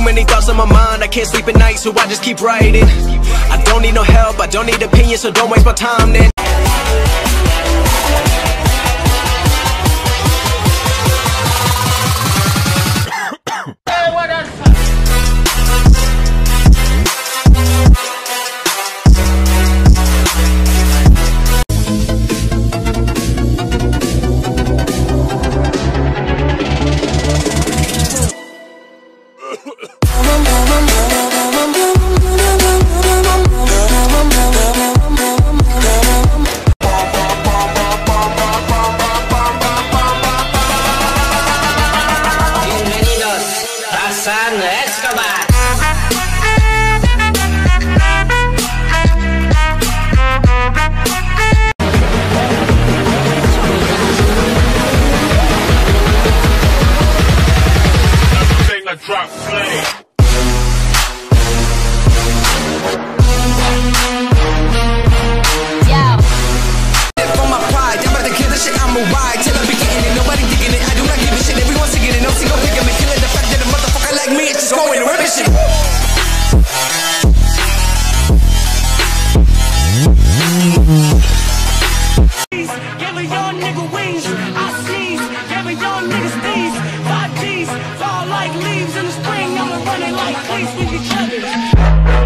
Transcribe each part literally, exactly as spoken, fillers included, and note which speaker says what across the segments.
Speaker 1: many thoughts on my mind, I can't sleep at night, so I just keep writing. I don't need no help, I don't need opinions, so don't waste my time then.
Speaker 2: Drop play.
Speaker 1: For my pride, I'm about to kill this shit, I'ma ride till I be getting it, nobody digging it, I do not give a shit, everyone's singing it, no single pick me, killing the fact that a motherfucker like me is just going to rip this shit.
Speaker 3: Give a young nigga wings, I sneeze, give a young nigga sneeze, five G's, fall like leaves in the spring, I'ma run it like cleats with each other.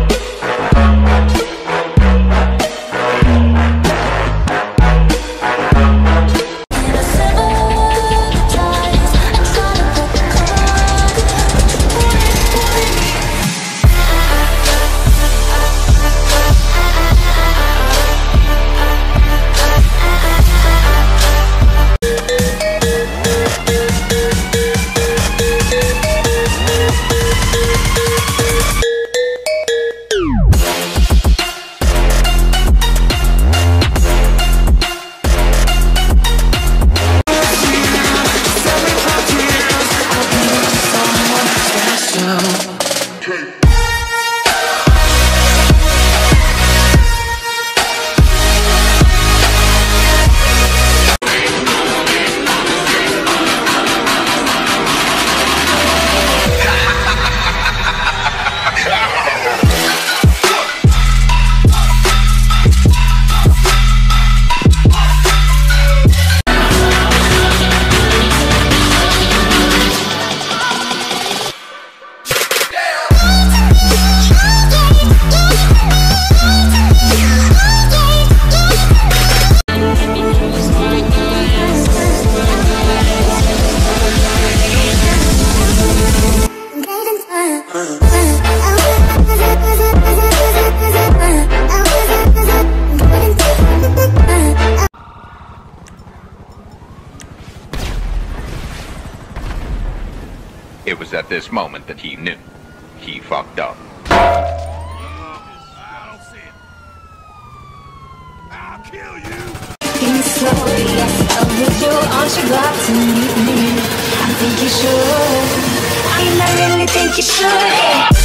Speaker 4: It was at this moment that he knew. He fucked up.
Speaker 2: I'll kill you.
Speaker 5: Give me slowly, yes, I'll hit you. Aren't you glad to meet me? I think you should. I mean, I really think you should.